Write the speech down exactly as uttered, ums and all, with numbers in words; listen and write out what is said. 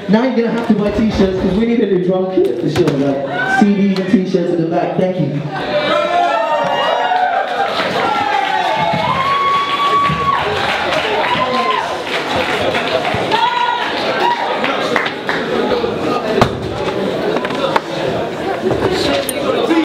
Now you're gonna have to buy t-shirts because we need a new drum kit for sure. Like C Ds and t-shirts in the back. Thank you.